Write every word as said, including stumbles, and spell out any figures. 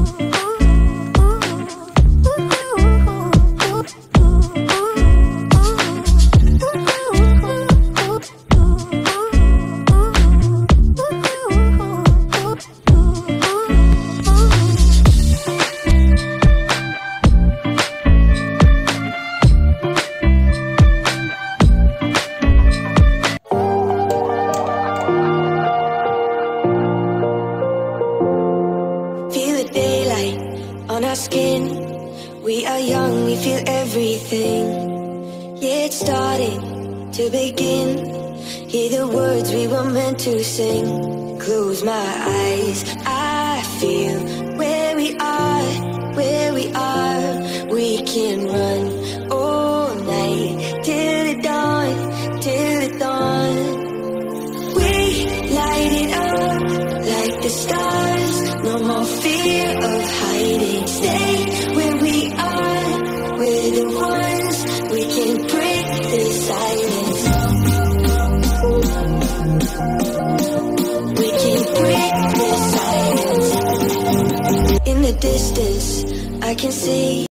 On our skin, we are young, we feel everything. Yeah, it's starting to begin. Hear the words we were meant to sing. Close my eyes, I feel where we are, where we are. We can run all night till the dawn, till the dawn. We light it up like the stars. No more fear of hiding. Stay where we are. We're the ones. We can break the silence. We can break the silence. In the distance, I can see